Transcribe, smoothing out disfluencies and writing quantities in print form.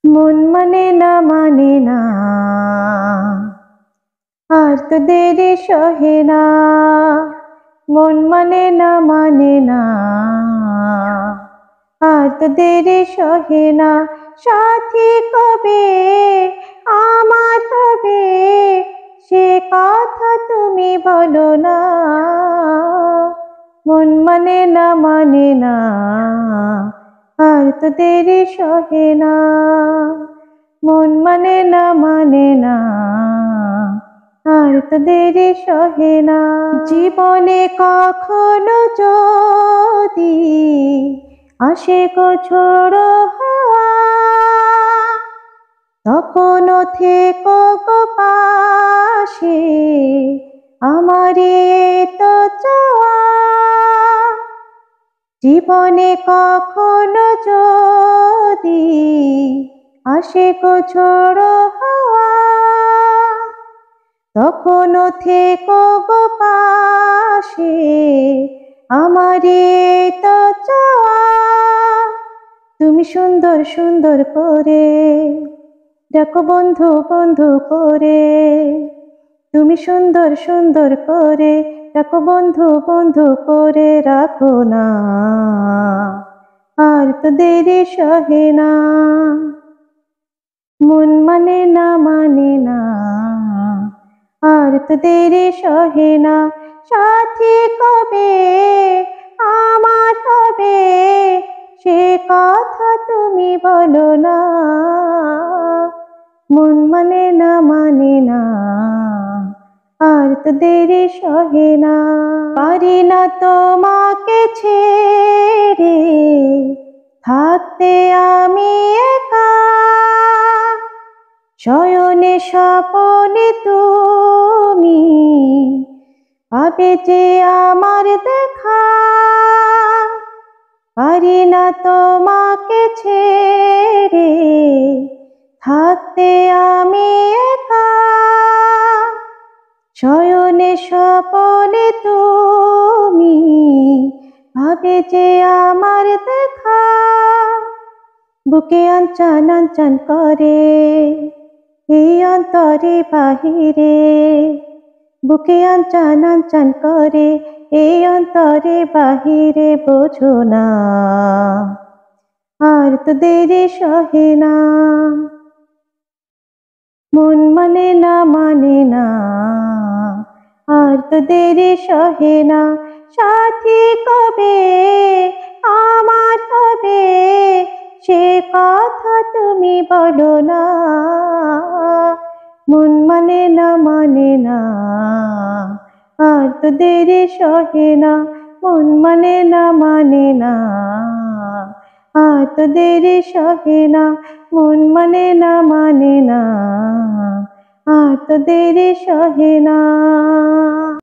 মন মানে না আর তো দেরি সহে না। মন মানে না আর তো দেরি সহে না। সাথী কবে আমার হবে সে কথা তুমি বলো না। মন মানে না আর তো দেরি সহে না। মন মানে না আর তো দেরি সহে না। জীবনে কখনো যদি আসে গো ঝড়ো হাওয়া তখনও থেকো গো পাশে আমারে তো চাওয়া। জীবনে কখনো যদি আসে গো ঝড়ো হাওয়া তখনও থেকো গো পাশে আমারে তো চাওয়া। তুমি সুন্দর সুন্দর করে ডাকো বন্ধু বন্ধু করে। তুমি সুন্দর সুন্দর করে ডাকো বন্ধু বন্ধু করে। রাখো না আর তো দেরি সহে না। মন মানে না আর তো দেরি সহে না। সাথী কবে আমার হবে সে কথা তুমি বলো না। মন মানে না আর তো দেরি সহে না। পারি না তোমাকে ছেড়ে থাকতে আমি একা। শয়নে স্বপনে তুমি পাবে যে আমার দেখা। পারি না তোমাকে ছেড়ে থাকতে আমি একা। শয়নে স্বপনে তুমি পাবে যে আমার দেখা। বুকে আনচান আনচান করে এই অন্তরে বাহিরে। বুকে আনচান আনচান করে এই অন্তরে বাহিরে। বোঝো না আর তো দেরি সহে না। মন মানে না আর তো দেরি সহে না। সাথী কবে আমার হবে সে কথা তুমি বলো না। মন মানে না আর তো দেরি সহে না। মন মানে না আর তো দেরি সহে না। মন মানে না আর তো দেরি সহে না।